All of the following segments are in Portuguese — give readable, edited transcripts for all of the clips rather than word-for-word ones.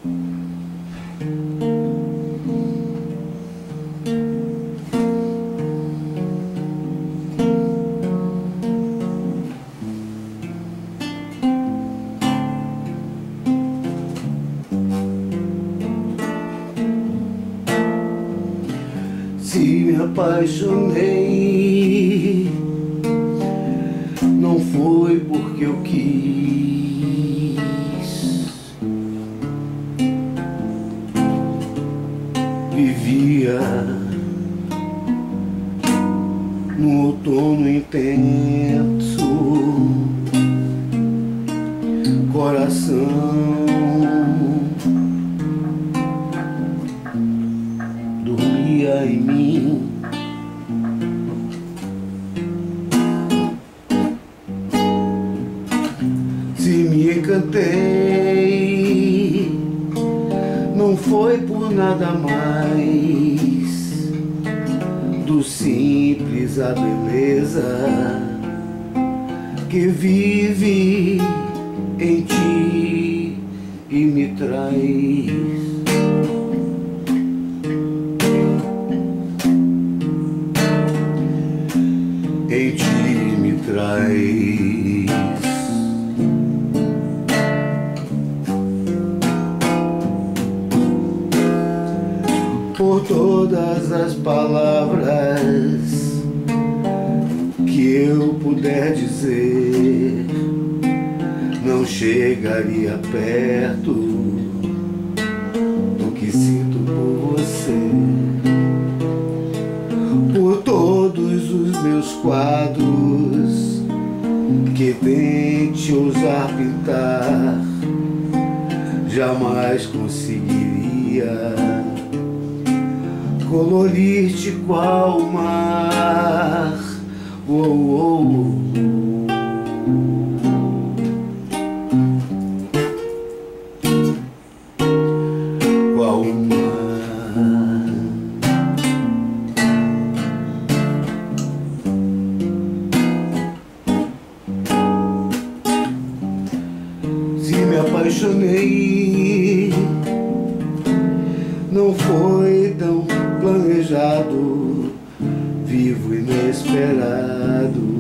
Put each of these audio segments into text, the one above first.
Se me apaixonei, não foi porque eu quis. Vivia no outono intenso, coração dormia em mim. Se me encantei, não foi por nada mais do simples a beleza que vive em ti e me traz. Em ti me traz. Por todas as palavras que eu puder dizer, não chegaria perto do que sinto por você. Por todos os meus quadros que tente ousar pintar, jamais conseguiria colorir-te qual mar. Oh, oh, oh. Qual mar. Se me apaixonei, não foi tão planejado, vivo inesperado,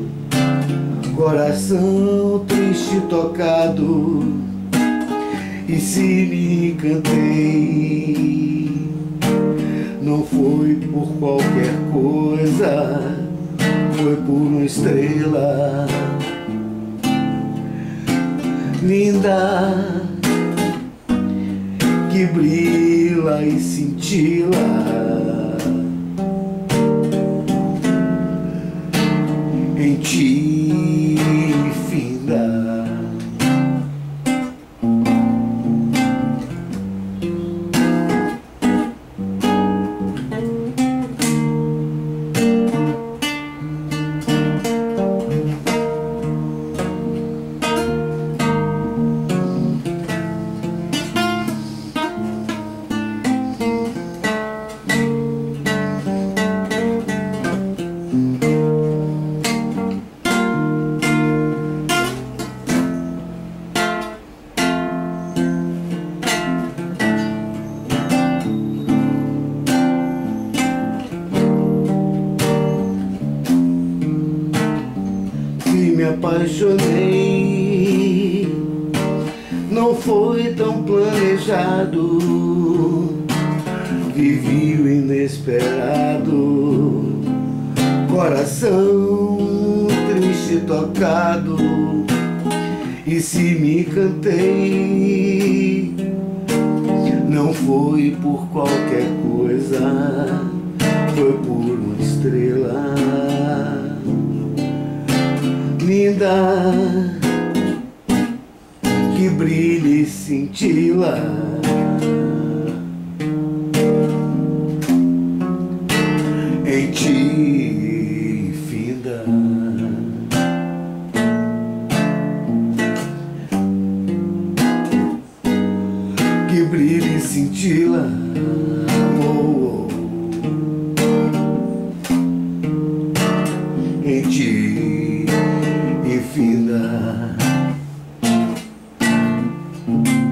coração triste tocado. E se me encantei, não foi por qualquer coisa, foi por uma estrela linda que brilha e cintila em ti, finda. Me apaixonei, não foi tão planejado, vivi o inesperado, coração triste tocado. E se me encantei, não foi por qualquer coisa, foi por uma estrela linda que brilha e cintila em ti, finda. Que brilha e cintila, oh, oh, em ti, finda.